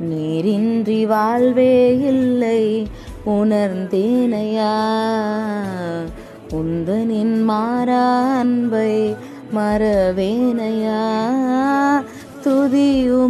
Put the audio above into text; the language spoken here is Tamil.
நீரின்றி வாழ்வே இல்லை உணர்ந்தேனையா. உந்தனின் மாறா அன்பை மறவேனையா. துதியும்